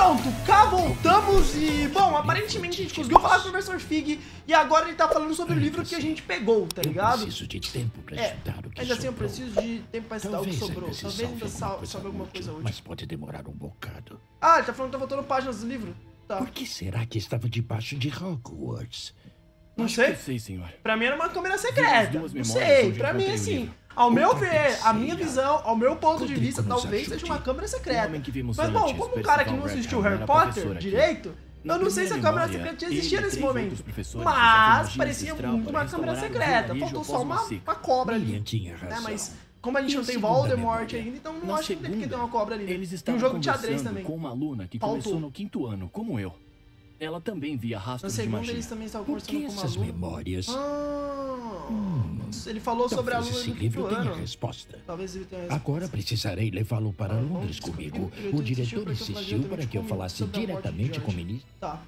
Pronto, cá voltamos e, bom, aparentemente a gente conseguiu falar com o Professor Fig e agora ele tá falando sobre o livro que a gente pegou, tá ligado? Eu preciso de tempo pra estudar o que ainda assim eu sobrou. preciso de tempo pra estudar o que Talvez sobrou. ainda se Talvez ainda salve salve alguma coisa útil. mas pode demorar um bocado. Ah, ele tá falando que tá voltando páginas do livro. Tá. Por que será que estava debaixo de Hogwarts? Não sei. Sei, senhor. Pra mim era uma câmera secreta. duas Não memórias sei, onde pra mim encontrei o assim, livro. ao meu Outra ver, a minha terceira. visão, ao meu ponto de Rodrigo vista, nos talvez ajude. seja uma câmera O secreta. homem que vimos Mas bom, antes, como um cara que não Percival assistiu Rackham, Harry era Potter professor aqui. direito, Na eu não sei se a primeira câmera memória, secreta já ele existia e nesse 3 momento. outros professores Mas usavam magia parecia ancestral muito para uma câmera restaurar o secreta. vilarejo Faltou só após uma uma seca. cobra ali. William tinha Né? razão. Mas como a gente E não a tem segunda Voldemort memória? ainda, então não Na acho que tem que ter segunda, uma cobra ali. Né? Eles E um estavam jogo de xadrez conversando também. com uma aluna que Faltou. começou no 5º ano, como eu. Ela também via Na rastros de segunda magia. eles também estavam Por que conversando com uma essas aluna. memórias? Ele falou sobre a Talvez aluna esse do livro quinto tenha ano. resposta. Talvez ele tenha resposta. Agora precisarei levá-lo para Vamos Londres descobrir comigo. o que o O diretor diretor insistiu insistiu para para que eu comigo falasse sobre a morte de diretamente com o George. ministro. Tá.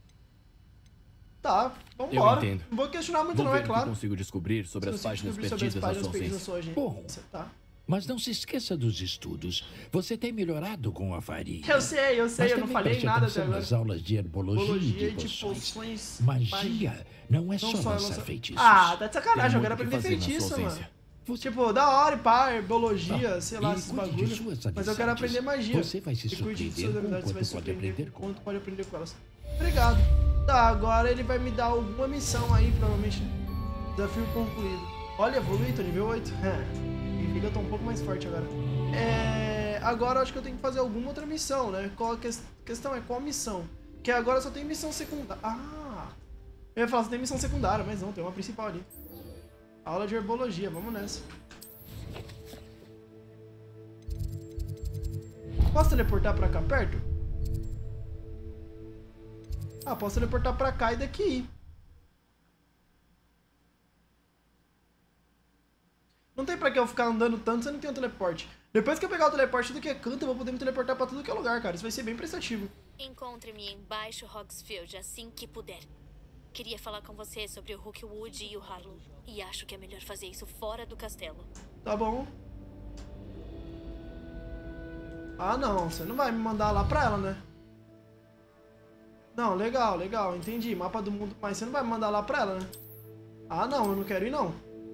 Tá, vambora. Eu entendo. Não vou questionar muito Vou não, ver é o que claro. consigo descobrir sobre Se as você páginas descobrir sobre as perdidas na páginas sua perdidas na ausência. sua Bom. agência. Tá. Mas não se esqueça dos estudos. Você tem melhorado com a farinha. Eu sei, Mas eu não também falei preste nada até atenção agora. nas aulas de herbologia Biologia e de de poções. poções. Magia não é só só lançar lança- feitiços. Ah, tá de sacanagem, eu Tem quero muito o que aprender fazer na sua feitiço, mano. ausência. Tipo, da hora, e pá, herbologia, sei lá, E esses cuide de bagulhos. suas Mas eu quero amizades. aprender magia. Você vai se E cuide de surpreender suas com amizades, você vai quanto se pode surpreender aprender com com. quanto pode aprender com elas. Obrigado. Tá, agora ele vai me dar alguma missão aí, provavelmente. Desafio concluído. Olha, evolui, tô nível 8. Significa que eu tô um pouco mais forte agora. Agora eu acho que eu tenho que fazer alguma outra missão, né? Qual a questão é qual missão? Que agora só tem missão secundária. Ah! Eu ia falar, só tem missão secundária, mas não, tem uma principal ali. Aula de herbologia, vamos nessa. Posso teleportar pra cá perto? Ah, posso teleportar pra cá e daqui. Não tem pra que eu ficar andando tanto se eu não tenho um teleporte. Depois que eu pegar o teleporte do que é canto, eu vou poder me teleportar pra tudo que é lugar, cara. Isso vai ser bem prestativo. Encontre-me em Baixo Hogsfield assim que puder. Queria falar com você sobre o Rookwood e o Harlow. E acho que é melhor fazer isso fora do castelo. Tá bom. Ah, não. Você não vai me mandar lá pra ela, né? Não, legal, legal. Entendi. Mapa do mundo. Mas você não vai me mandar lá pra ela, né? Ah, não. Eu não quero ir, não.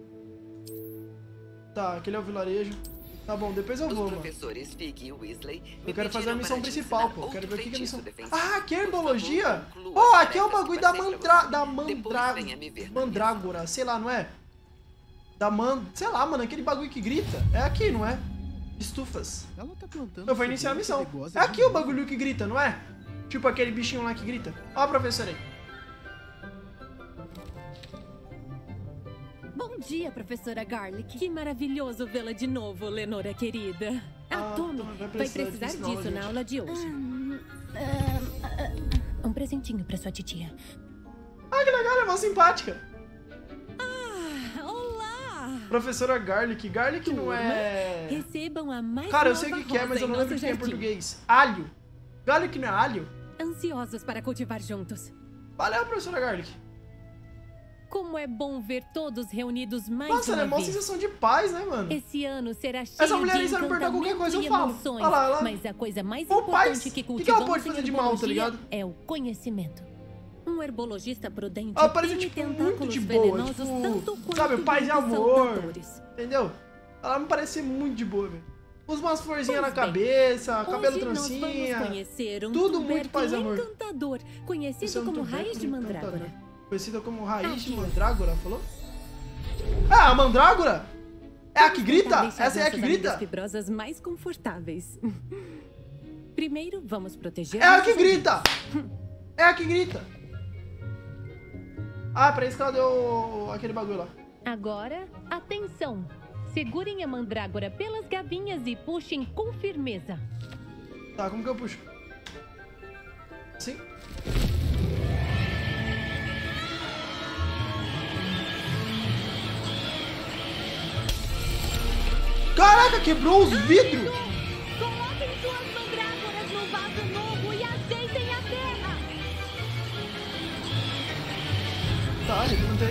Tá, aquele é o vilarejo. Tá bom, depois eu vou, mano. Professores Fig e Weasley Eu quero fazer a me missão pediram principal, para pô. te Quero ver o que é a missão. ensinar outro feitiço Ah, que é defensivo. herbologia? Por favor, Pô, conclua aqui é o as bagulho tarefas da que passei pra você. Depois venha me ver na mandrágora, sei lá, não é? Sei lá, mano, aquele bagulho que grita. É aqui, não é? Estufas. Ela tá plantando. Eu vou iniciar a missão. É aqui o bagulho que grita, não é? Tipo aquele bichinho lá que grita. Ó a professora aí. Bom dia, professora Garlic. Que maravilhoso vê-la de novo, Lenora querida. Ah, Tommy, vai vai precisar precisar disso na aula disso de na hoje. aula de hoje. Um presentinho pra sua titia. Ah, que legal, é mó simpática. Olá! Professora Garlic. Garlic não Turma, é... Recebam a mais Cara, eu nova sei o que é, mas rosa eu não em lembro o nosso que é em jardim. português. Alho. Garlic não é alho? Ansiosos para cultivar juntos. Valeu, professora Garlic. Como é bom ver todos reunidos mais Nossa, ela é uma mó vez. sensação de paz, né, mano? Esse ano será cheio Essa mulher de aí, se ela me perguntar qualquer coisa, eu encantamento e falo. emoções, Olha lá, ela- mas a coisa mais Ô, paz, importante que que ela cultivamos pode fazer em de mal, tá herbologia ligado? é o conhecimento. Um herbologista prudente Ela parece, tem tipo, tentáculos muito de boa, venenosos tipo, tanto quanto sabe, paz e muitos amor. saltadores. Entendeu? Ela me parece ser muito de boa, velho. Usa umas florzinhas na Pois bem, cabeça, cabelo Hoje nós trancinha. vamos conhecer um tudo muito tubérculo paz e amor. encantador, Esse conhecido é um como tubérculo raiz de mandrágora. encantador. Conhecida como raiz de Aqui. mandrágora, falou? Ah, a mandrágora? É a que Vamos grita? tentar deixar Essa é a que nossas amigas grita? fibrosas mais confortáveis. Primeiro, vamos proteger... É a que nossos grita! É a que grita! Ah, pra isso que ela deu aquele bagulho lá. Agora, atenção! Segurem a mandrágora pelas gavinhas e puxem com firmeza. Tá, como que eu puxo? Assim? Caraca, quebrou os vidros! Coloquem suas mandrágoras no vaso novo e aceitem a terra! Tá, levantei.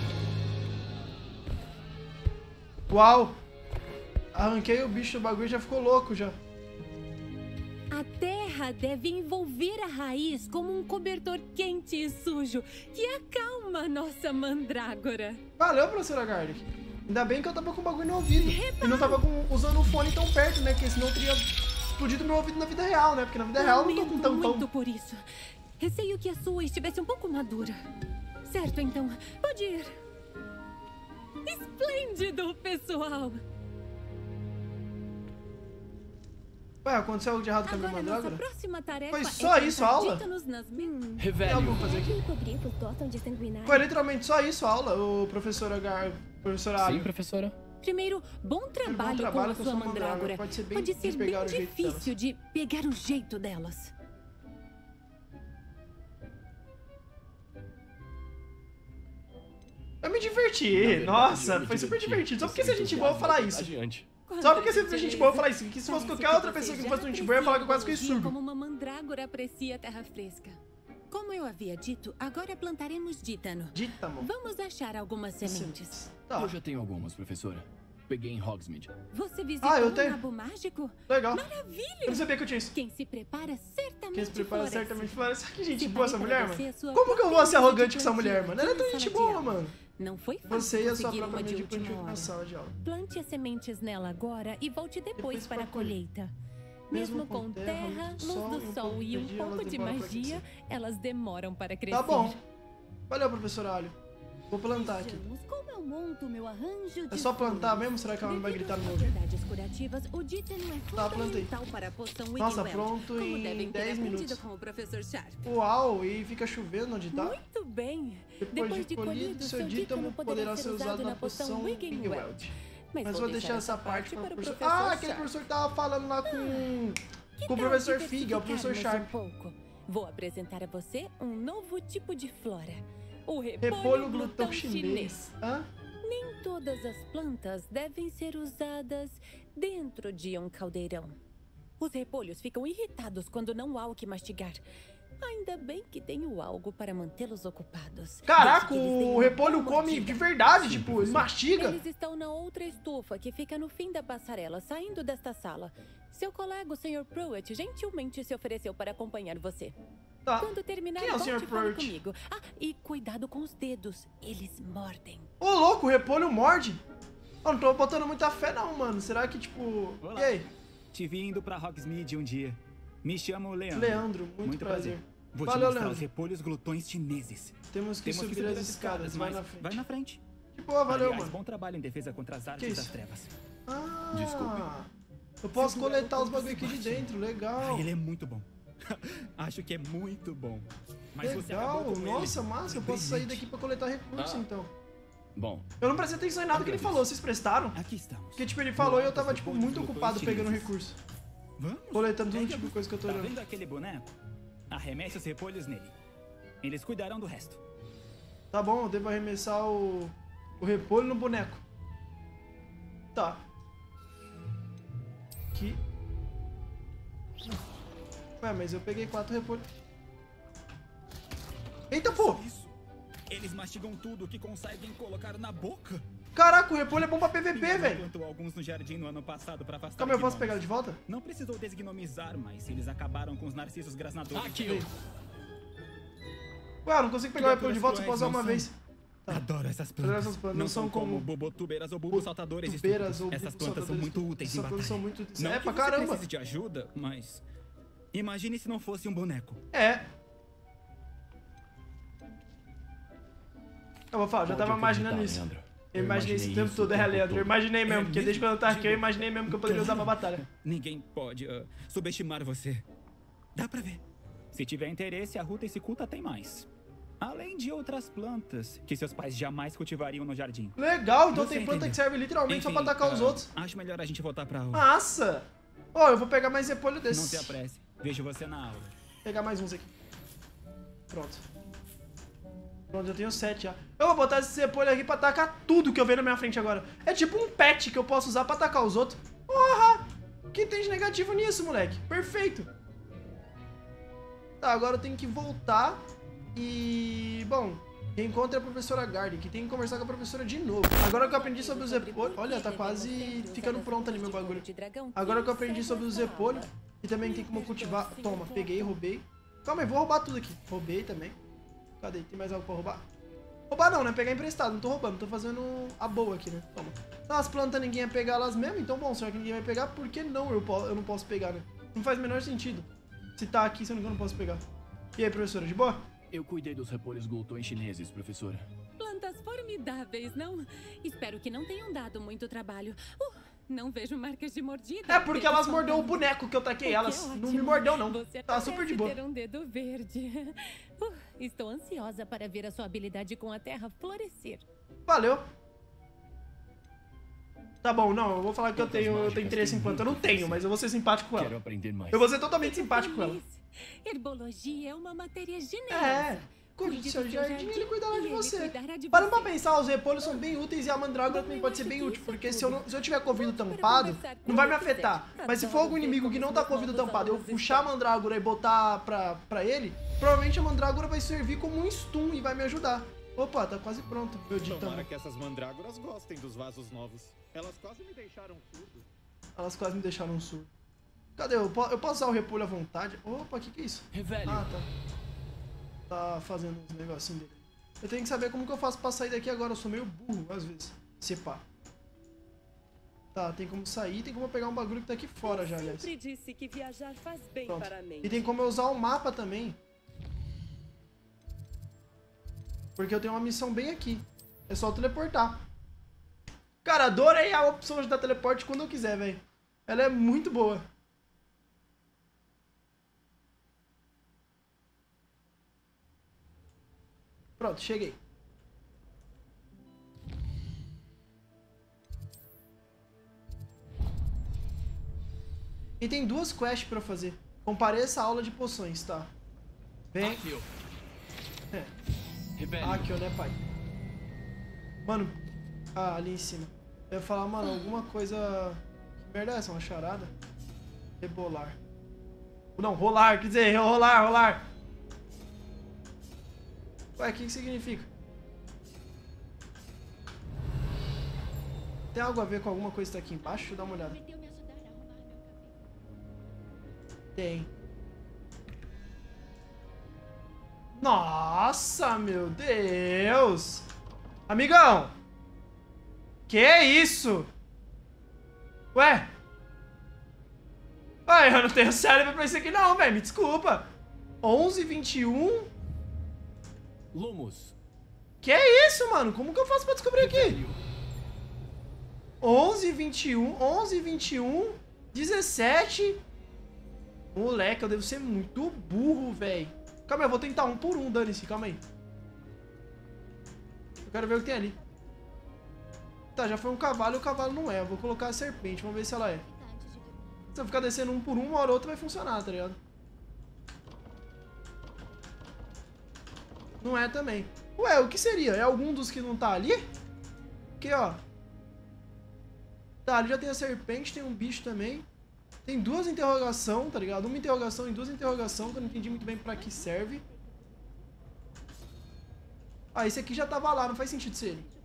Uau! Arranquei o bicho do bagulho e já ficou louco já. A terra terra deve envolver a raiz como um cobertor quente e sujo que acalma a nossa mandrágora. Valeu, professora Garlic. Ainda bem que eu tava com o bagulho no ouvido. E não tava usando o fone tão perto, né? Porque senão eu teria explodido meu ouvido na vida real, né? Porque na vida real eu não tô com tampão. Muito por isso. Receio que a sua estivesse um pouco madura. Certo, então. Pode ir. Esplêndido, pessoal. Ué, aconteceu algo de errado com a minha Agora, mandrágora? nossa próxima tarefa Foi só isso a aula? Tem Revelio. algo pra fazer aqui? Hipogrifos gostam de sanguinário. Foi literalmente só isso a aula, o professora professora Sim, Alho. professora. Primeiro, bom trabalho com a sua mandrágora. Pode ser bem, Pode ser bem pegar o jeito difícil de pegar o jeito delas. Eu me diverti, nossa, foi super divertido. Só porque se a gente boa falar isso. Adiante. Só porque se a gente boa falar isso. Que se fosse qualquer outra pessoa que fosse um gente boa, eu ia falar que eu quase fiquei surdo. Como uma mandrágora aprecia a terra fresca. Como eu havia dito, agora plantaremos dítano. Dítamo. Vamos achar algumas sementes. Tá, Eu já tenho algumas, professora. Peguei em Hogsmeade. Você visitou eu um tenho. nabo mágico? legal. Maravilha! Eu não sabia que eu tinha isso. Quem se prepara certamente Quem se prepara floresce. certamente floresce. Que gente Se boa essa pare mulher, para você mano. a sua Como que eu vou própria ser arrogante com essa plantio mulher, mano? Ela é tão na gente sala de boa, aula. mano. Não foi fácil Você e a sua conseguir própria uma de mente última plantio na hora. sala de aula. Plante as sementes nela agora e volte depois para a colheita. Mesmo Mesmo com com terra, terra, luz luz do sol e um dia, elas pouco de demoram pra magia, elas demoram para crescer. Tá bom. Valeu, professora Alho. Vou plantar aqui. Vejamos como eu monto meu arranjo de É só plantar flores. mesmo? Será que ela não vai Devido gritar no às meu ouvido? propriedades curativas, o dítano é Tá, plantei. fundamental para a poção Nossa, Wigwell, pronto como em devem ter 10 aprendido minutos. com o professor Sharp. Uau, e fica chovendo onde tá? Muito bem. Depois de colhido, seu dítamo poderá ser usado na poção Wigwell. Wigwell. Mas vou deixar essa parte para o professor... Ah, aquele professor que tava falando lá com o professor Fig, é o professor Sharp. Vou apresentar a você um novo tipo de flora. O Repolho glutão chinês. Hã? Nem todas as plantas devem ser usadas dentro de um caldeirão. Os repolhos ficam irritados quando não há o que mastigar. Ainda bem que tenho algo para mantê-los ocupados. Caraca, Desde que eles tenham o uma repolho boa come mordida. de verdade, tipo, ele mastiga. Eles estão na outra estufa que fica no fim da passarela, saindo desta sala. Seu colega, o Sr. Pruitt, gentilmente se ofereceu para acompanhar você. Tá. Quando terminar, Quem é o volte Sr. e fale Pruitt? comigo. Ah, e cuidado com os dedos. Eles mordem. Ô, louco, o repolho morde. Eu não tô botando muita fé não, mano. Será que, tipo... Olá. E aí? Te vi indo pra Hogsmeade um dia. Me chamo Leandro. Leandro, muito prazer. Vou Valeu, te mostrar Leandro. os repolhos glutões chineses. Temos que subir as escadas, vai na frente. Vai na frente. Que boa, valeu, Aliás, mano. bom trabalho em defesa contra as Que artes isso? das trevas. Ah, Desculpe. eu posso coletar os bagulho aqui de dentro, legal. Ele é muito bom. Acho que é muito bom. Mas você Legal, acabou com nossa, ele. massa, eu Foi posso sair brilhante. daqui pra coletar recursos, Ah. então. Bom, Eu não prestei atenção em nada que ele falou, vocês prestaram? Aqui estamos. Porque, tipo, ele falou e eu tava, tipo, muito ocupado pegando recurso. Vamos? Coletando todo Pega tipo de coisa que eu tô Tá olhando. vendo aquele boneco? Arremesse os repolhos nele. Eles cuidarão do resto. Tá bom, eu devo arremessar o repolho no boneco. Tá. Aqui. Ué, mas eu peguei 4 repolhos. Eita, pô! Isso. Eles mastigam tudo que conseguem colocar na boca. Caraca, o repolho é bom pra PVP, velho. Enquanto alguns no jardim no ano passado pra afastar Calma, eu posso gnomos. pegar ele de volta? Não precisou desgnomizar, mas eles acabaram com os narcisos grasnadores. aqui. Ué, eu não consigo pegar o repolho de volta, só posso usar uma vez. Adoro essas Adoro plantas. essas plantas, Não são como bobotubeiras ou bulbos saltadores Tubeiras ou estúpidos. Essas bulbos plantas são saltadores muito úteis em Essas plantas batalha. são muito úteis. Não É que pra você caramba. precise de ajuda, mas... Imagine se não fosse um boneco. É. Eu vou falar, já Pode tava imaginando acreditar, isso. Leandro. Eu imaginei isso o tempo isso todo, Leandro. Eu imaginei mesmo, porque mesmo? desde quando eu tava aqui, eu imaginei mesmo que eu poderia usar pra batalha. Ninguém pode subestimar você. Dá pra ver. Se tiver interesse, a Ruta e Cicuta tem mais. Além de outras plantas que seus pais jamais cultivariam no jardim. Legal, então Você tem planta entendeu. que serve literalmente só pra Enfim, atacar os outros. Acho melhor a gente voltar pra aula. Massa! Ó, eu vou pegar mais repolho Não desses. se apresse. Vejo você na aula. Pegar mais uns aqui. Pronto. Pronto, eu tenho 7 já. Eu vou botar esse repolho aqui pra atacar tudo que eu ver na minha frente agora. É tipo um pet que eu posso usar pra atacar os outros. Porra! O que tem de negativo nisso, moleque? Perfeito. Tá, agora eu tenho que voltar e... Bom, reencontre a professora Garden, que tem que conversar com a professora de novo. Agora que eu aprendi sobre os repolhos... Olha, tá quase ficando pronto ali meu bagulho. Agora que eu aprendi sobre os repolhos, E também tem como cultivar... Toma, peguei, roubei. Calma aí, vou roubar tudo aqui. Roubei também. Cadê? Tem mais algo pra roubar? Roubar não, né? Pegar emprestado. Não tô roubando, tô fazendo a boa aqui, né? Toma. Então as plantas ninguém ia pegar elas mesmo. Então, bom, será que ninguém vai pegar? Por que não eu não posso pegar, né? Não faz o menor sentido. Se tá aqui, se eu não posso pegar. E aí, professora, de boa? Eu cuidei dos repolhos Gulton chineses, professora. Plantas formidáveis, não? Espero que não tenham dado muito trabalho. Não vejo marcas de mordida. É porque elas mordeu o boneco que eu taquei elas. Não me mordeu, não. Tá super de boa. Ter um dedo verde. Estou ansiosa para ver a sua habilidade com a terra florescer. Valeu. Tá bom, não, eu vou falar que eu tenho interesse em planta. Eu não tenho, mas eu vou ser simpático com ela. Quero aprender mais. Eu vou ser totalmente simpático com ela. Herbologia é uma matéria generosa. É. Cuide do seu jardim e ele cuidará de você. Parando pra pensar, os repolhos são bem úteis e a mandrágora também pode ser bem útil. Porque se eu tiver com o ouvido tampado, não vai me afetar. Mas se for algum inimigo que não tá com o ouvido tampado, eu puxar a mandrágora e botar pra ele, provavelmente a mandrágora vai servir como um stun e vai me ajudar. Opa, tá quase pronto. Meu ditando. Tomara que essas mandrágoras gostem dos vasos novos. Elas quase me deixaram surdo. Elas quase me deixaram surdo. Cadê? Eu posso usar o repolho à vontade? Opa, o que é isso? Revelio. Ah, tá. Tá fazendo uns negocinhos dele. Eu tenho que saber como que eu faço pra sair daqui agora. Eu sou meio burro, às vezes. Se pá. Tá, tem como sair. Tem como eu pegar um bagulho que tá aqui fora já, aliás. Sempre disse que viajar faz bem para a mente. E tem como eu usar o mapa também. Porque eu tenho uma missão bem aqui. É só teleportar. Cara, adorei a opção de dar teleporte quando eu quiser, velho. Ela é muito boa. Pronto, cheguei. E tem duas quests pra fazer. Compareça a aula de poções, tá? Vem. Akio. É. Akio, né, pai? Mano. Ah, ali em cima. Eu ia falar, mano, alguma coisa... Que merda é essa? Uma charada? Rebolar. Não, rolar, quer dizer, rolar. Ué, o que significa? Tem algo a ver com alguma coisa que tá aqui embaixo? Deixa eu dar uma olhada. Tem. Nossa, meu Deus! Amigão! Que isso? Ué? Ué, eu não tenho cérebro pra isso aqui não, velho. Me desculpa. 11:21. Lumos. Que é isso, mano? Como que eu faço pra descobrir aqui? 11:21, 17. Moleque, eu devo ser muito burro, velho. Calma aí, eu vou tentar um por um, dane-se. Calma aí. Eu quero ver o que tem ali. Tá, já foi um cavalo e o cavalo não é. Eu vou colocar a serpente, vamos ver se ela é. Se eu ficar descendo um por um, uma hora ou outra vai funcionar, tá ligado? Não é também. Ué, o que seria? É algum dos que não tá ali? Aqui, ó. Tá, ali já tem a serpente, tem um bicho também. Tem duas interrogações, tá ligado? Uma interrogação e duas interrogações, que eu não entendi muito bem pra que serve. Ah, esse aqui já tava lá, não faz sentido ser ele.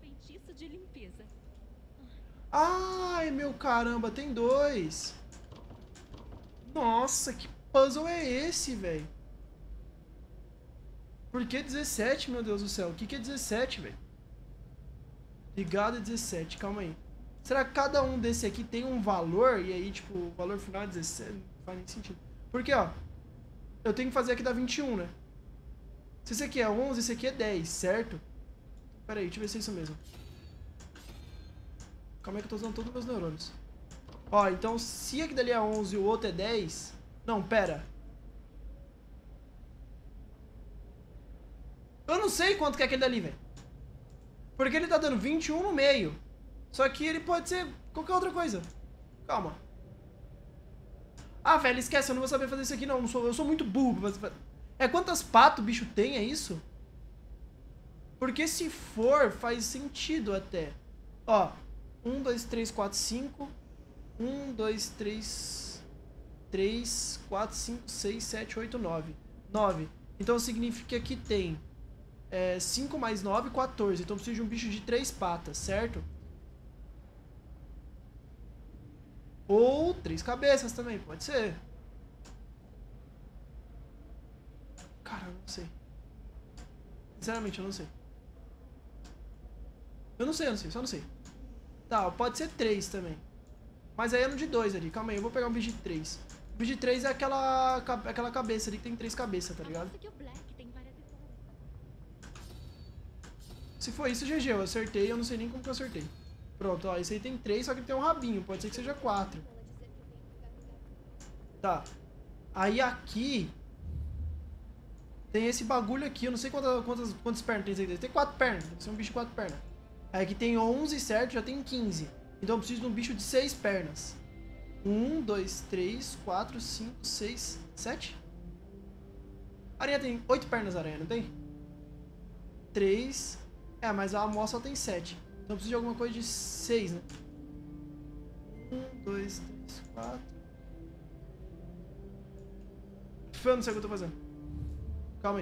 Ai, meu caramba, tem dois. Nossa, que puzzle é esse, velho? Por que 17, meu Deus do céu? O que é 17, velho? Ligado a 17, calma aí. Será que cada um desse aqui tem um valor? E aí, tipo, o valor final é 17? Não faz nem sentido. Porque, ó, eu tenho que fazer aqui da 21, né? Se esse aqui é 11, esse aqui é 10, certo? Pera aí, deixa eu ver se é isso mesmo. Calma aí que eu tô usando todos os meus neurônios. Ó, então se aqui dali é 11 e o outro é 10... Não, pera. Eu não sei quanto que é aquele dali, velho. Porque ele tá dando 21 no meio. Só que ele pode ser qualquer outra coisa. Calma. Ah, velho, esquece, eu não vou saber fazer isso aqui não. Eu sou muito burro. É quantas patas o bicho tem, é isso? Porque se for, faz sentido até. Ó, 1, 2, 3, 4, 5. 1, 2, 3, 4, 5, 6, 7, 8, 9. 9. Então significa que tem 5 mais 9, 14. Então precisa de um bicho de 3 patas, certo? Ou 3 cabeças também, pode ser. Cara, eu não sei. Sinceramente, eu não sei. Eu não sei, só não sei. Tá, pode ser 3 também. Mas aí é no de 2 ali. Calma aí, eu vou pegar um bicho de 3. O bicho de 3 é aquela cabeça ali que tem 3 cabeças, tá ligado? Se for isso, GG, eu acertei. Eu não sei nem como que eu acertei. Pronto, ó, esse aí tem 3, só que tem um rabinho. Pode ser que seja 4. Tá. Aí aqui... tem esse bagulho aqui. Eu não sei quantas pernas tem esse aqui. Tem 4 pernas. Deve ser um bicho de 4 pernas. Aí aqui tem 11, certo? Já tem 15. Então eu preciso de um bicho de 6 pernas. 1, 2, 3, 4, 5, 6, 7. A aranha tem 8 pernas, a aranha, não tem? 3. É, mas a amostra só tem 7. Então eu preciso de alguma coisa de 6, né? 1, 2, 3, 4. Eu não sei o que eu tô fazendo. Calma aí.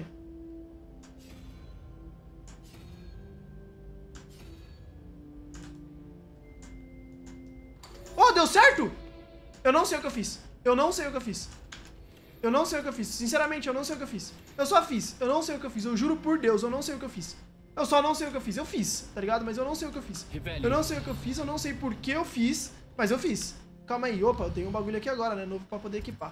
Oh, deu certo? Eu não sei o que eu fiz. Eu não sei o que eu fiz. Eu não sei o que eu fiz. Sinceramente, eu não sei o que eu fiz. Eu só fiz. Eu não sei o que eu fiz. Eu juro por Deus, eu não sei o que eu fiz. Eu só não sei o que eu fiz. Eu fiz, tá ligado? Mas eu não sei o que eu fiz. Eu não sei o que eu fiz, eu não sei por que eu fiz, mas eu fiz. Calma aí. Opa, eu tenho um bagulho aqui agora, né? Novo pra poder equipar.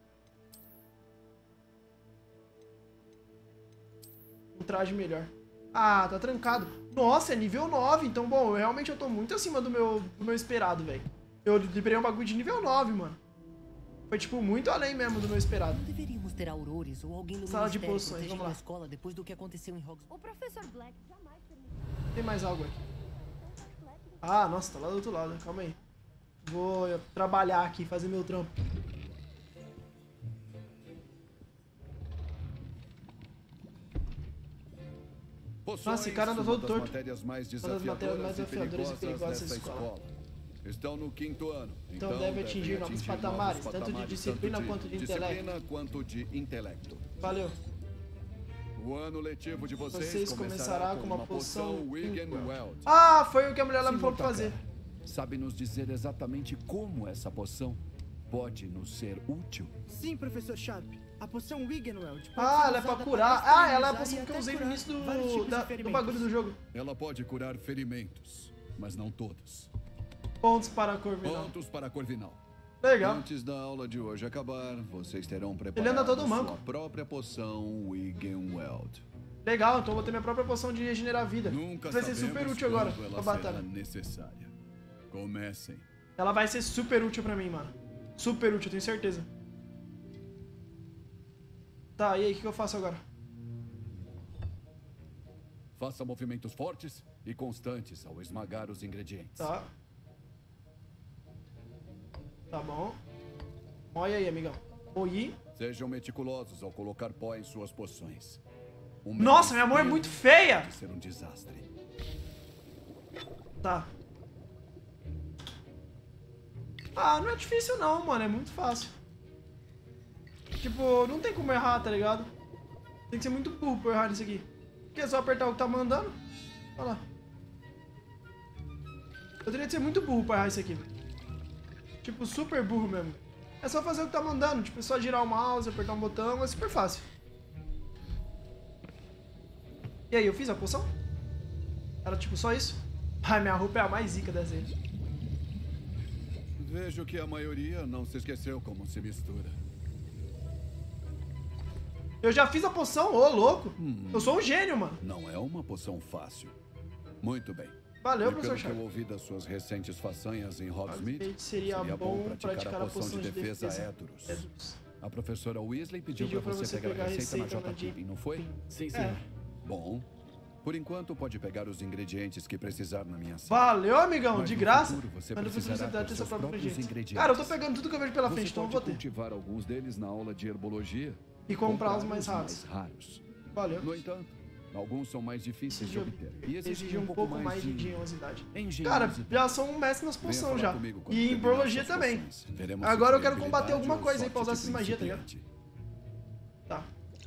Um traje melhor. Ah, tá trancado. Nossa, é nível 9. Então, bom, realmente eu tô muito acima do meu esperado, velho. Eu liberei um bagulho de nível 9, mano. Foi, tipo, muito além mesmo do meu esperado. Não deveríamos ter aurores ou alguém do Sala de ministério poções, vamos lá. escola depois do que aconteceu em Hogwarts. O professor Black jamais Tem mais algo aqui. Ah, nossa, tá lá do outro lado. Calma aí. Vou trabalhar aqui, fazer meu trampo. Nossa, esse cara anda todo torto. Uma das matérias mais desafiadoras e perigosas dessa escola. Estão no 5º ano. Então deve atingir novos patamares, tanto de disciplina quanto de intelecto. Valeu. O ano letivo de vocês começará com uma poção Wiggenweld. Ah, foi o que a mulher lá me falou pra fazer. Sabe nos dizer exatamente como essa poção pode nos ser útil? Sim, professor Sharp. A poção Wiggenweld. Ah, ela é pra curar. Ah, ela é a poção que eu usei no início do bagulho do jogo. Ela pode curar ferimentos, mas não todos. Pontos para Corvinal. Pontos para Corvinal. Legal. Antes da aula de hoje acabar, vocês terão preparado sua própria poção Wiggenweld. Legal, então eu vou ter minha própria poção de regenerar a vida. Nunca vai ser super útil agora pra batalha. Necessária. Comecem. Ela vai ser super útil pra mim, mano. Super útil, tenho certeza. Tá, e aí, o que eu faço agora? Faça movimentos fortes e constantes ao esmagar os ingredientes. Tá. Tá bom. Olha aí, amigão. Oi. Sejam meticulosos ao colocar pó em suas poções. Nossa, minha mão é muito feia! Pode ser um desastre. Tá. Ah, não é difícil não, mano. É muito fácil. Tipo, não tem como errar, tá ligado? Tem que ser muito burro pra errar nisso aqui. Porque é só apertar o que tá mandando. Olha lá. Eu teria que ser muito burro pra errar isso aqui. Tipo, super burro mesmo. É só fazer o que tá mandando. Tipo, é só girar o mouse, apertar um botão. É super fácil. E aí, eu fiz a poção? Era tipo só isso? Ai, minha roupa é a mais zica dessa aí. Vejo que a maioria não se esqueceu como se mistura. Eu já fiz a poção, ô louco. Eu sou um gênio, mano. Não é uma poção fácil. Muito bem. Valeu, e professor pelo que eu ouvi das suas recentes façanhas em Hogsmeade, seria bom praticar a poção de defesa Edrus. A professora Weasley pediu pra você pegar a receita na J-Tipping, não foi? Sim, sim. É. Bom, por enquanto pode pegar os ingredientes que precisar na minha sala. Valeu, amigão, mas de graça. Você mas não precisa ter seu próprio ingredientes. Cara, eu tô pegando tudo que eu vejo pela frente, então eu vou ter. Cultivar alguns deles na aula de herbologia e comprar os mais raros. Valeu. No entanto, alguns são mais difíceis de obter. E exigem um pouco mais de engenhosidade. Cara, já são um mestre nas poções já. E em herbologia também. Agora eu quero combater alguma coisa aí pra usar essas magias, tá ligado? Tá.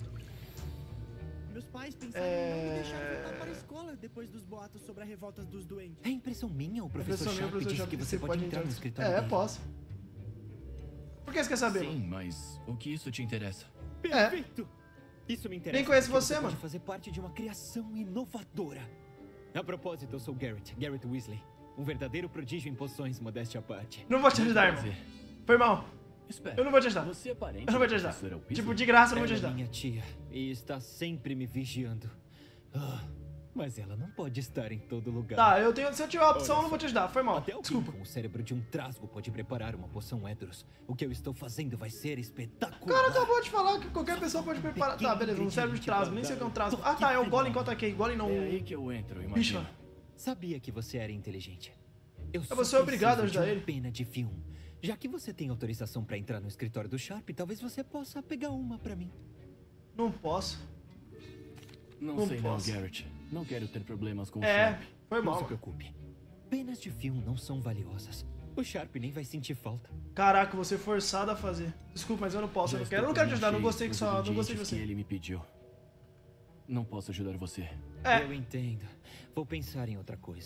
Meus pais pensaram em não me deixar voltar para a escola depois dos boatos sobre a revolta dos duendes. É impressão minha, o professor Sharp disse que você pode entrar no escritório dele. Posso. Por que você quer saber? Sim, mas o que isso te interessa? Perfeito! Isso me interessa. Nem conheço você, mano. Pode fazer parte de uma criação inovadora. A propósito, eu sou Garrett Weasley. Um verdadeiro prodígio em poções, modéstia à parte. Não vou te ajudar, irmão. Foi mal. Espera, eu não vou te ajudar. Você é parente? Eu não vou te ajudar. Tipo, de graça eu não vou te ajudar. Ela é minha tia e está sempre me vigiando. Mas ela não pode estar em todo lugar. Tá, se eu tiver a opção, eu não vou te ajudar. Foi mal. Até desculpa. O cérebro de um trasgo pode preparar uma poção Edros. O que eu estou fazendo vai ser espetacular. O cara acabou de falar que qualquer pessoa pode preparar. Tá, beleza, um cérebro de trasgo. Nem sei o que é um trasgo. Ah, tá, é o Golem que eu ataquei. Golem não. É aí que eu entro, imagina. Bicho. Sabia que você era inteligente. Você é obrigado a ajudar ele. Pena de filme. Já que você tem autorização pra entrar no escritório do Sharp, talvez você possa pegar uma pra mim. Não posso. Não sei não, Garrett. Não quero ter problemas com o Sharp. Foi mal. Não se preocupe. Penas de filme não são valiosas. O Sharp nem vai sentir falta. Caraca, você é forçado a fazer. Desculpa, mas eu não posso. Eu não quero te ajudar. Não gostei de você. Que ele me pediu. Não posso ajudar você. Eu entendo. Vou pensar em outra coisa.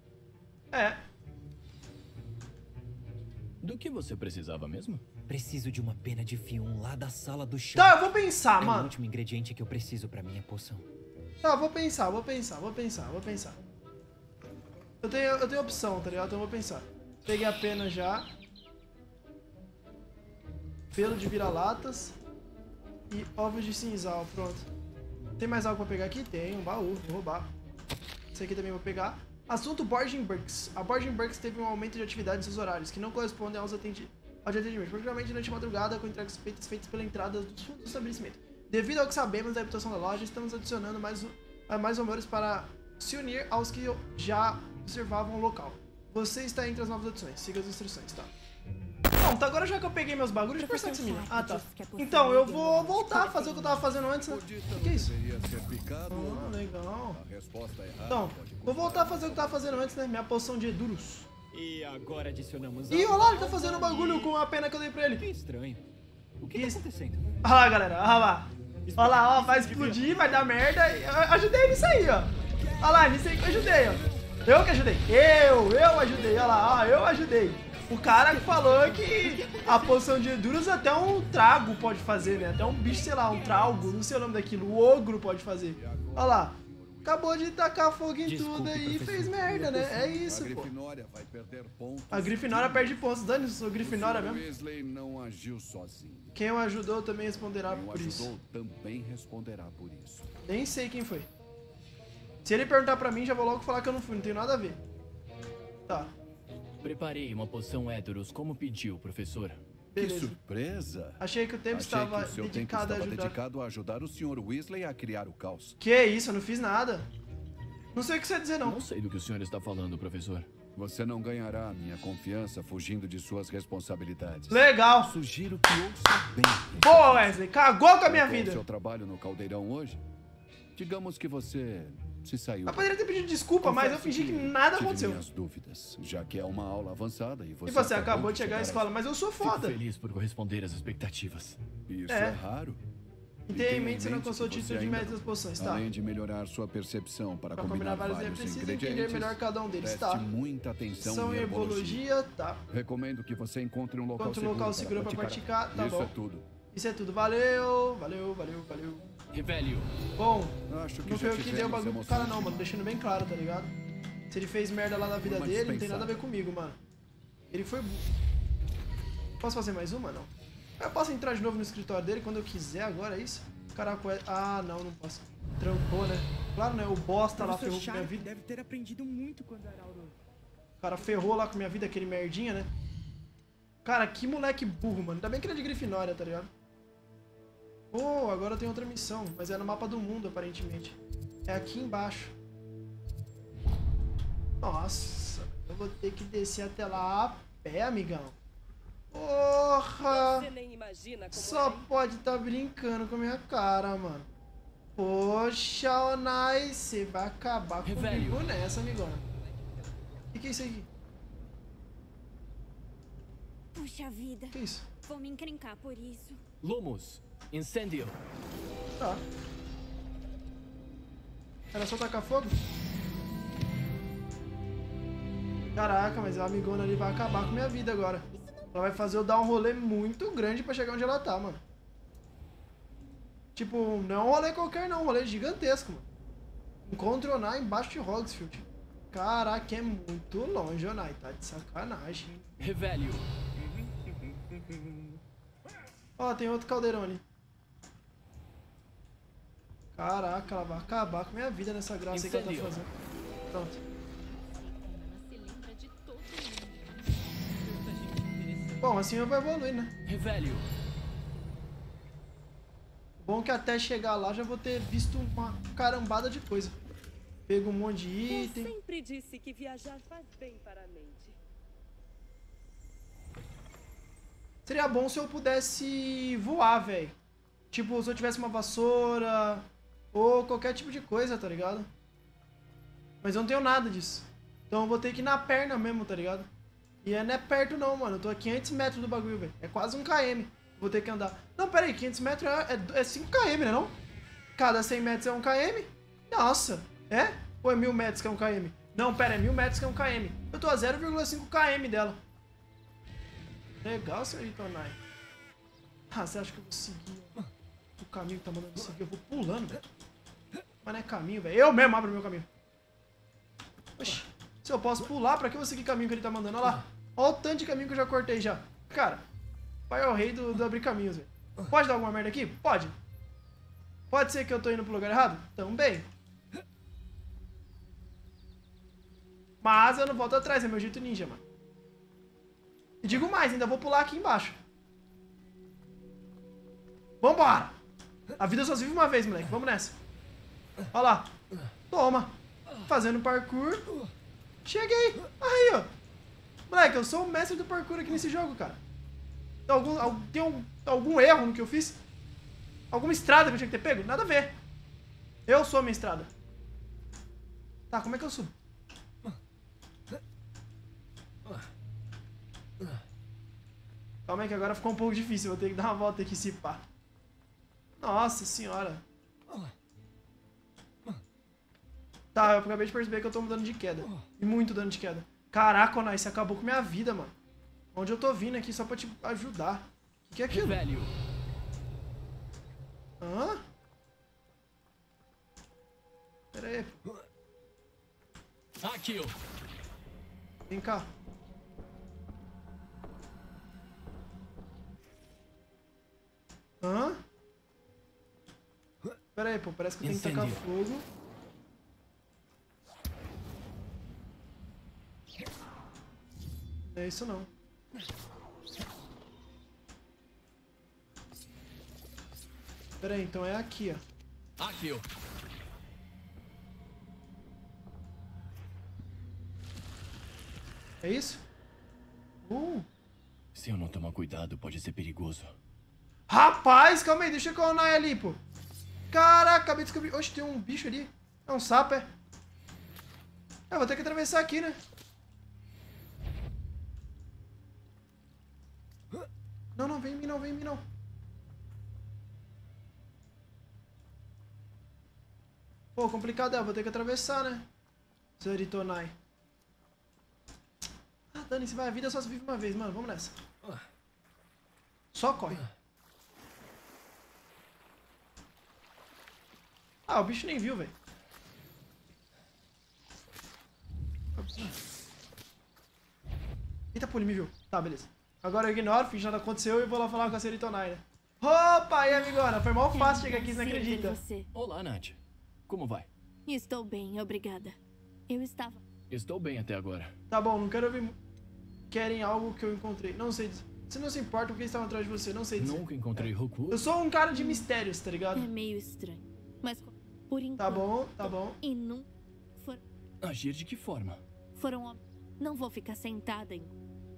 Do que você precisava mesmo? Preciso de uma pena de filme lá da sala do Sharp. Tá, eu vou pensar, mano. É o último ingrediente que eu preciso pra minha poção. Tá, vou pensar. Eu tenho opção, tá ligado? Então eu vou pensar. Peguei a pena já. Pelo de vira-latas. E ovos de cinzal, pronto. Tem mais algo pra pegar aqui? Tem, um baú, vou roubar. Esse aqui também vou pegar. Assunto Boarding Burks. A Boarding Burks teve um aumento de atividade em seus horários, que não correspondem ao de atendimento, particularmente durante a madrugada, com entregas suspeitas feitas pela entrada dos fundos do estabelecimento. Devido ao que sabemos da reputação da loja, estamos adicionando mais rumores para se unir aos que já observavam o local. Você está entre as novas adições. Siga as instruções, tá? Pronto, agora já que eu peguei meus bagulhos, deixa eu conversar com essa menina. Ah, tá. Então, eu vou voltar a fazer o que eu tava fazendo antes, né? O que é isso? Ah, legal. Então, vou voltar a fazer o que eu tava fazendo antes, né? Minha poção de Edurus. E agora adicionamos... Ih, olha lá, ele tá fazendo um bagulho com a pena que eu dei pra ele. Que estranho. O que tá acontecendo? Olha lá, galera, olha lá. Olha lá, ó, vai explodir, vai dar merda. Eu ajudei nisso aí, ó. Olha lá, nisso aí que eu ajudei, ó. Eu que ajudei. Eu ajudei, olha lá, ó, eu ajudei. O cara que falou que a poção de Edurus até um trago pode fazer, né? Até um bicho, sei lá, um tralgo, não sei o nome daquilo, o ogro pode fazer. Olha lá. Acabou de tacar fogo em tudo aí e fez merda, né? É isso, pô. A Grifinória perde pontos. Dane-se, o Grifinória mesmo. Weasley não agiu sozinho. Quem o ajudou também responderá por isso. Quem o ajudou também responderá por isso. Nem sei quem foi. Se ele perguntar pra mim, já vou logo falar que eu não fui. Não tenho nada a ver. Tá. Preparei uma poção Edurus como pediu, professora. Beleza. Que surpresa! Achei que o tempo estava dedicado a ajudar o Sr. Weasley a criar o caos. Que isso, eu não fiz nada. Não sei o que você vai dizer, não. Não sei do que o senhor está falando, professor. Você não ganhará a minha confiança fugindo de suas responsabilidades. Legal. Sugiro que ouça bem. Boa, Wesley. Cagou com a minha vida. Seu trabalho no caldeirão hoje? Digamos que você se saiu. Eu poderia ter pedido desculpa, mas eu fingi que nada aconteceu. Minhas dúvidas, já que é uma aula avançada e você... E você acabou de chegar à escola, mas eu sou foda. Fico feliz por corresponder às expectativas. Isso é raro. E tenha em mente que você não alcançou o título de mestre das poções, tá? Além de melhorar sua percepção para combinar vários ingredientes, entender melhor cada um deles, tá? Preste muita atenção São em herbologia, tá? Recomendo que você encontre um local seguro para praticar, tá bom? Isso é tudo. Isso é tudo, valeu, valeu, valeu, valeu. Revelio. Bom, acho que não foi eu que dei o bagulho pro cara não, mano, deixando bem claro, tá ligado? Se ele fez merda lá na vida dele, não tem nada a ver comigo, mano. Ele foi... Posso fazer mais uma? Não. Eu posso entrar de novo no escritório dele quando eu quiser agora, é isso? Caraca, ah, não posso. Trancou, né? Claro, né? O bosta lá ferrou com minha vida. Deve ter aprendido muito quando era aula. O cara ferrou lá com minha vida, aquele merdinha, né? Cara, que moleque burro, mano. Ainda bem que ele é de Grifinória, tá ligado? Oh, agora tem outra missão, mas é no mapa do mundo, aparentemente. É aqui embaixo. Nossa, eu vou ter que descer até lá a pé, amigão. Porra! Você nem imagina como só pode tá brincando com a minha cara, mano. Poxa, Onai, você vai acabar comigo nessa, amigona. O que é isso aqui? Puxa vida. O que é isso? Vou me encrencar por isso. Lumos, incêndio. Tá. Era só tacar fogo? Caraca, mas a amigona ali vai acabar com minha vida agora. Ela vai fazer eu dar um rolê muito grande pra chegar onde ela tá, mano. Tipo, não é um rolê qualquer não, um rolê gigantesco, mano. Encontre Onai embaixo de Hogsfield. Caraca, é muito longe, Onai. Tá de sacanagem. Revelio. Ó, tem outro caldeirão ali. Caraca, ela vai acabar com a minha vida nessa graça aí que ela tá fazendo. Pronto. Bom, assim eu vou evoluir, né? Revelio. Bom que até chegar lá já vou ter visto uma carambada de coisa. Pego um monte de item. Eu sempre disse que viajar faz bem para a mente. Seria bom se eu pudesse voar, velho. Tipo, se eu tivesse uma vassoura ou qualquer tipo de coisa, tá ligado? Mas eu não tenho nada disso. Então eu vou ter que ir na perna mesmo, tá ligado? E não é perto não, mano. Eu tô a 500 metros do bagulho, velho. É quase 1 km. Vou ter que andar. Não, pera aí. 500 metros é 5 km, né não? Cada 100 metros é 1 km? Nossa. É? Ou é 1000 metros que é 1 km? Não, pera. É 1000 metros que é 1 km. Eu tô a 0,5 km dela. Legal, senhorita Onai. Ah, você acha que eu vou seguir o caminho que tá mandando seguir? Eu vou pulando, velho. Mas não é caminho, velho. Eu mesmo abro o meu caminho. Oxi. Se eu posso pular, pra que eu vou seguir o caminho que ele tá mandando? Olha lá. Olha o tanto de caminho que eu já cortei já. Cara, pai é o rei do abrir caminhos, velho. Pode dar alguma merda aqui? Pode. Pode ser que eu tô indo pro lugar errado? Também. Mas eu não volto atrás, é meu jeito ninja, mano. E digo mais, ainda vou pular aqui embaixo. Vambora! A vida só se vive uma vez, moleque. Vamos nessa. Olha lá. Toma. Fazendo parkour. Cheguei. Aí, ó. Moleque, eu sou o mestre do parkour aqui nesse jogo, cara. Tem algum erro no que eu fiz? Alguma estrada que eu tinha que ter pego? Nada a ver. Eu sou a minha estrada. Tá, como é que eu subo? Calma aí que agora ficou um pouco difícil. Vou ter que dar uma volta aqui se pá. Nossa senhora. Tá, eu acabei de perceber que eu tô dando de queda. E muito dano de queda. Caraca, Onai, você acabou com minha vida, mano. Onde eu tô vindo aqui só pra te ajudar. O que é aquilo? Velho. Hã? Pera aí. Aqui, ó. Vem cá. Hã? Pera aí, pô. Parece que eu tenho que tacar fogo. Não é isso não. Pera aí, então é aqui, ó. Aqui, ó. É isso? Se eu não tomar cuidado, pode ser perigoso. Rapaz, calma aí, deixa eu colocar o Onai ali, pô. Caraca, acabei de descobrir. Oxe, tem um bicho ali. É um sapo, é? Eu vou ter que atravessar aqui, né? Não, não, vem em mim não, vem em mim não. Pô, complicado é, vou ter que atravessar, né? Senhorita Onai. Ah, dane-se, vai, a vida só se vive uma vez, mano, vamos nessa. Só corre. Ah, o bicho nem viu, velho. Eita, pô, ele me viu. Tá, beleza. Agora eu ignoro, finge nada aconteceu e vou lá falar com a senhorita Onai, né? Opa, e amigona? Foi mal fácil chegar aqui, você não acredita? Olá, Nath. Como vai? Estou bem, obrigada. Eu estava... Estou bem até agora. Tá bom, não quero ouvir... Querem algo que eu encontrei. Não sei dizer. Você não se importa porque estavam atrás de você, não sei dizer. Nunca encontrei Rookwood. Eu sou um cara de mistérios, tá ligado? É meio estranho. Mas por enquanto... Tá bom, tá bom. E não... Agir de que forma? Foram... Não vou ficar sentada em...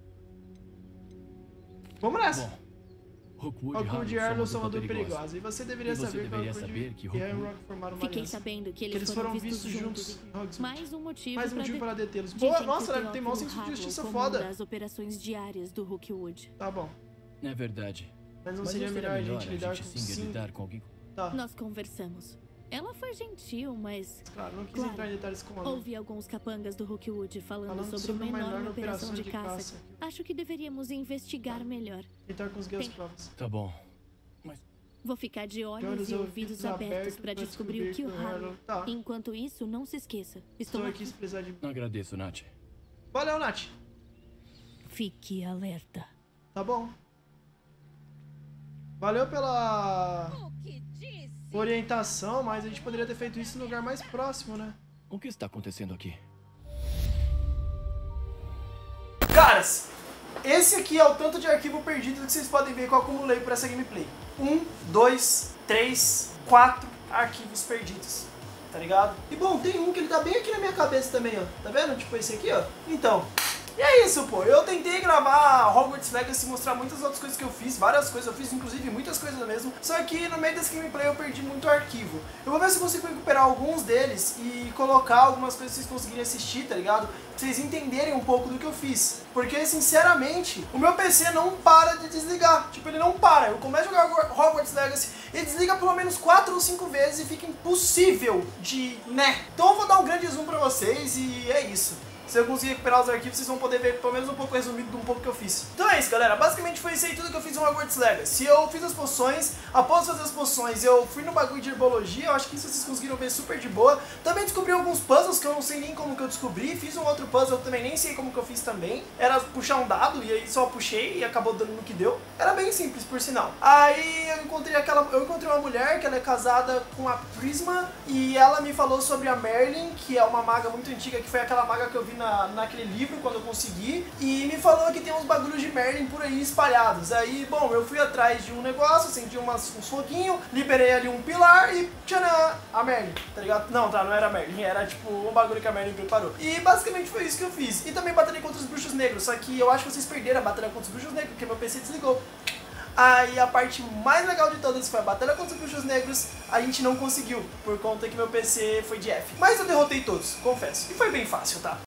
Vamos nessa. Bom, Rookwood e Harlow são uma dupla perigosa. E você deveria saber que Rookwood e Hamrock formaram uma Fiquei aliança. sabendo que eles foram vistos juntos em Hogsmeade. Mais um motivo para detê-los. Boa, nossa, tem mal senso de justiça foda. As operações diárias do Rookwood. Tá bom. É verdade. Mas não seria melhor a gente lidar com alguém? Tá. Nós conversamos. Ela foi gentil, mas... Claro, não quis entrar em detalhes com ela. Ouvi alguns capangas do Rookwood falando sobre uma enorme operação de caça. Acho que deveríamos investigar melhor. Tentar conseguir as provas. Tá bom. Mas Vou ficar de olhos e ouvidos abertos para descobrir o que o Harlow... Tá. Enquanto isso, não se esqueça. Estou aqui se precisar de... Agradeço, Nath. Valeu, Nath. Fique alerta. Tá bom. Valeu pela orientação, mas a gente poderia ter feito isso no lugar mais próximo, né? O que está acontecendo aqui? Caras, esse aqui é o tanto de arquivo perdido que vocês podem ver que eu acumulei por essa gameplay. 1, 2, 3, 4 arquivos perdidos, tá ligado? E bom, tem um que ele tá bem aqui na minha cabeça também, ó. Tá vendo? Tipo esse aqui, ó. Então, e é isso, pô. Eu tentei gravar Hogwarts Legacy e mostrar muitas outras coisas que eu fiz, várias coisas eu fiz, inclusive muitas coisas mesmo. Só que no meio desse gameplay eu perdi muito arquivo. Eu vou ver se eu consigo recuperar alguns deles e colocar algumas coisas que vocês conseguirem assistir, tá ligado? Pra vocês entenderem um pouco do que eu fiz. Porque, sinceramente, o meu PC não para de desligar. Tipo, ele não para. Eu começo a jogar Hogwarts Legacy e desliga pelo menos 4 ou 5 vezes e fica impossível de, né? Então eu vou dar um grande zoom pra vocês e é isso. Se eu conseguir recuperar os arquivos, vocês vão poder ver pelo menos um pouco resumido de um pouco que eu fiz. Então é isso, galera. Basicamente foi isso aí tudo que eu fiz no Hogwarts Legacy. Eu fiz as poções. Após fazer as poções, eu fui no bagulho de herbologia. Eu acho que isso vocês conseguiram ver super de boa. Também descobri alguns puzzles que eu não sei nem como que eu descobri. Fiz um outro puzzle que eu também nem sei como que eu fiz também. Era puxar um dado e aí só puxei e acabou dando no que deu. Era bem simples, por sinal. Aí eu encontrei uma mulher que ela é casada com a Prisma e ela me falou sobre a Merlin, que é uma maga muito antiga, que foi aquela maga que eu vi naquele livro quando eu consegui, e me falou que tem uns bagulhos de Merlin por aí espalhados. Aí, bom, eu fui atrás de um negócio, acendi uns foguinhos, liberei ali um pilar e tchanã, a Merlin, tá ligado? Não, tá, não era a Merlin, era tipo um bagulho que a Merlin preparou. E basicamente foi isso que eu fiz. E também batalhei contra os bruxos negros, só que eu acho que vocês perderam a batalha contra os bruxos negros, porque meu PC desligou. Aí a parte mais legal de todas foi a batalha contra os bruxos negros, a gente não conseguiu, por conta que meu PC foi de F. Mas eu derrotei todos, confesso. E foi bem fácil, tá?